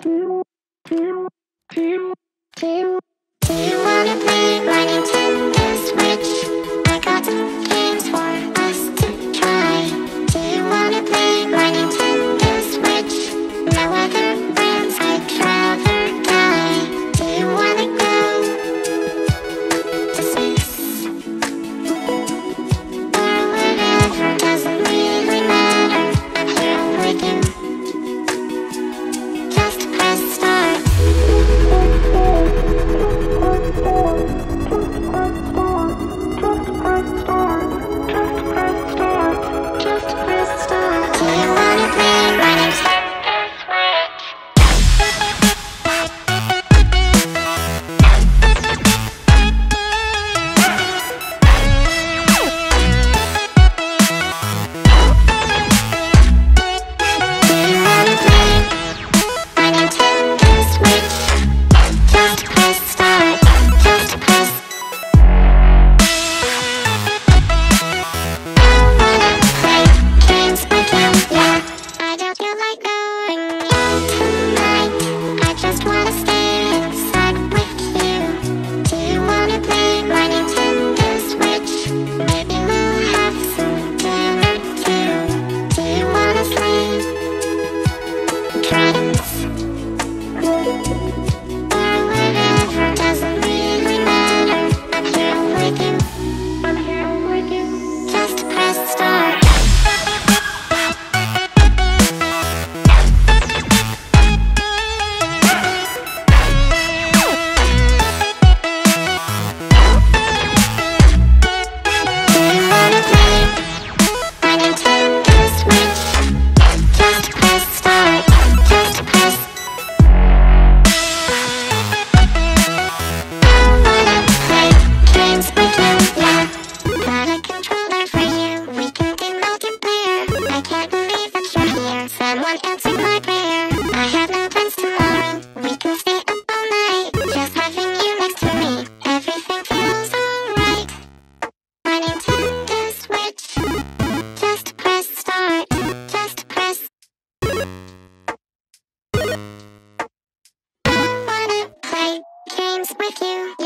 Do you wanna play my Nintendo Switch? I got some games for us to try. Do you wanna play my Nintendo Switch? No other brands I'd rather die. Do you wanna go to space? Or whatever, doesn't really matter. I'm here with you. Just press start. Do you wanna play my Nintendo Switch? Do you wanna play my Nintendo Switch? Just press start. Just press. I wanna play games with you, yeah. I don't feel like going out tonight. I just wanna stay inside with you. Do you wanna play my Nintendo Switch? Maybe we'll have some dinner too. Do you wanna sleep? Dragons? Or whatever, doesn't really matter. I'm here with you. I'm here with you. Just press start. Do you wanna play my Nintendo Switch? Just press start. Just press. I wanna play games with you, yeah. Got a controller for you. We can do multiplayer. I can't believe that you're here. Someone answered my prayer. I have no plans tomorrow. We can stay up all night. Just having you next to me. Everything feels alright. My Nintendo Switch. Just press start. Just press. I wanna play games with you.